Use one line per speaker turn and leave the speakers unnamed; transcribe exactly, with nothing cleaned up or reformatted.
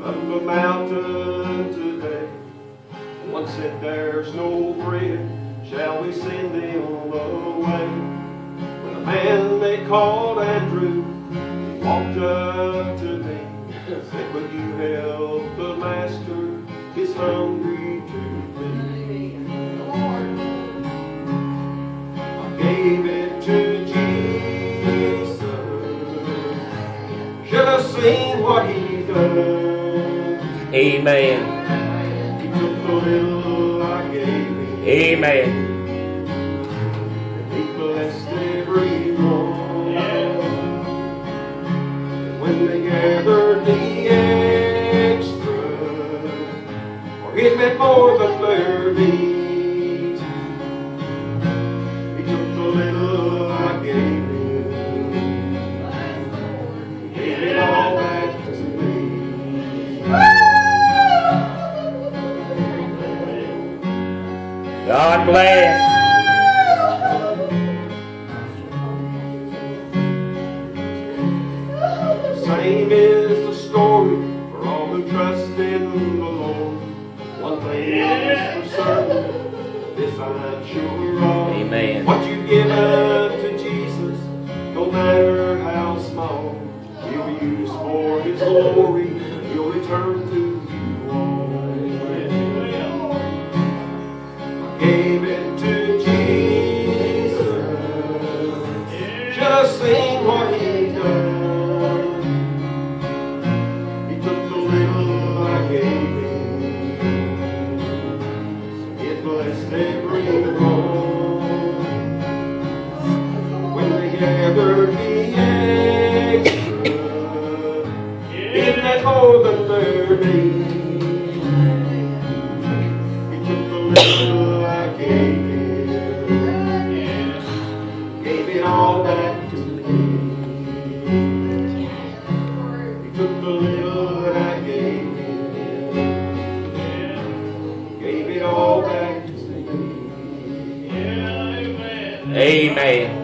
up the mountain today. One said, there's no bread, shall we send them away? When a man they called Andrew, he walked up to me, said, would you help the master, he's hungry to feed. I gave it to Jesus, should have seen what he done.
Amen.
He took the little I gave him.
Amen.
And he blessed everyone. Yeah. And when they gathered the extra, for it meant more than their needs, he took the little I gave him. He gave it all back to me.
God bless.
Same is the story for all who trust in the Lord. One thing is for certain, this I'm sure of.
Amen.
What you give up to Jesus, no matter how small, He'll use for His glory. He'll return to you all. I gave it to Jesus, should have seen what He done. When they gathered the extra, it meant more than their needs. He took the little I gave him, gave it all back to me. He took the little I gave him, gave it all back to me.
Amen.